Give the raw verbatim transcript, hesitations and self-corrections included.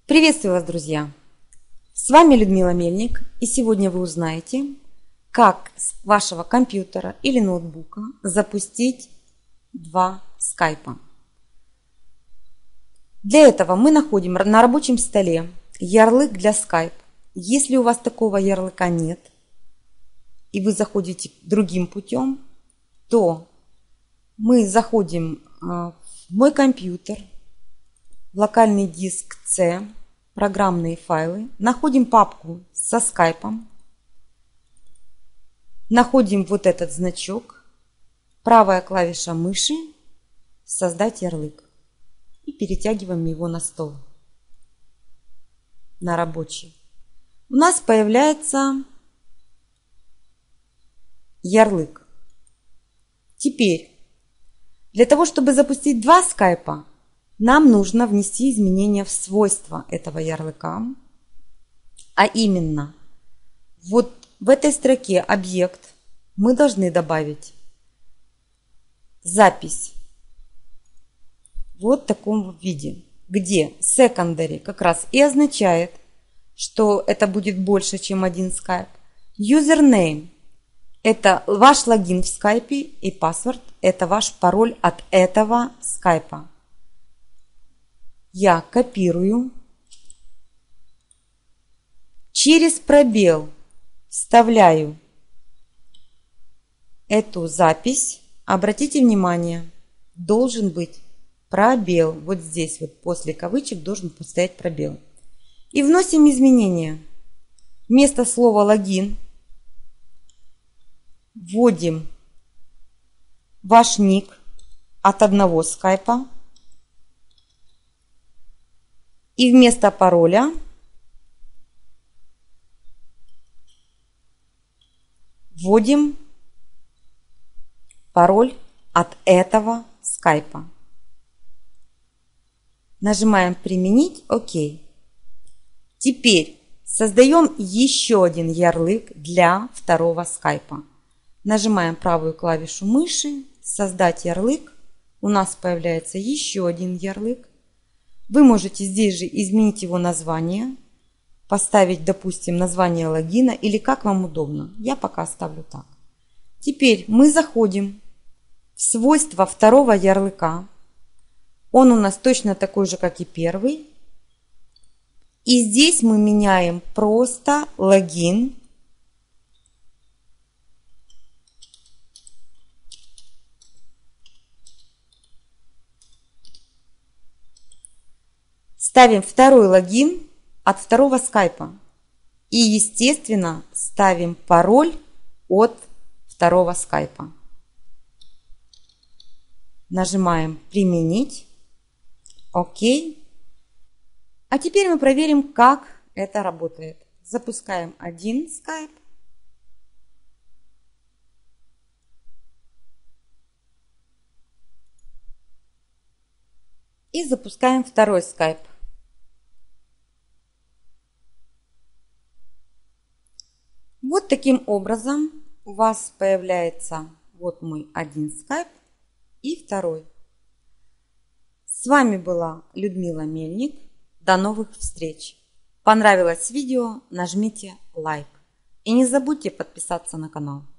Приветствую вас, друзья! С вами Людмила Мельник, и сегодня вы узнаете, как с вашего компьютера или ноутбука запустить два скайпа. Для этого мы находим на рабочем столе ярлык для Skype. Если у вас такого ярлыка нет, и вы заходите другим путем, то мы заходим в мой компьютер, в локальный диск C, программные файлы, находим папку со скайпом, находим вот этот значок, правая клавиша мыши, создать ярлык и перетягиваем его на стол, на рабочий. У нас появляется ярлык. Теперь, для того, чтобы запустить два скайпа, нам нужно внести изменения в свойства этого ярлыка, а именно, вот в этой строке «Объект» мы должны добавить запись вот в таком виде, где secondary как раз и означает, что это будет больше, чем один скайп. Username – это ваш логин в скайпе, и password – это ваш пароль от этого скайпа. Я копирую, через пробел вставляю эту запись. Обратите внимание, должен быть пробел. Вот здесь вот после кавычек должен стоять пробел. И вносим изменения. Вместо слова логин вводим ваш ник от одного скайпа. И вместо пароля вводим пароль от этого скайпа. Нажимаем «Применить», ОК. Теперь создаем еще один ярлык для второго скайпа. Нажимаем правую клавишу мыши, «Создать ярлык». У нас появляется еще один ярлык. Вы можете здесь же изменить его название, поставить, допустим, название логина или как вам удобно. Я пока оставлю так. Теперь мы заходим в свойства второго ярлыка. Он у нас точно такой же, как и первый. И здесь мы меняем просто логин. Ставим второй логин от второго скайпа. И, естественно, ставим пароль от второго скайпа. Нажимаем «Применить», ОК. А теперь мы проверим, как это работает. Запускаем один скайп. И запускаем второй скайп. Вот таким образом у вас появляется вот мой один скайп и второй. С вами была Людмила Мельник. До новых встреч! Понравилось видео? Нажмите лайк. И не забудьте подписаться на канал.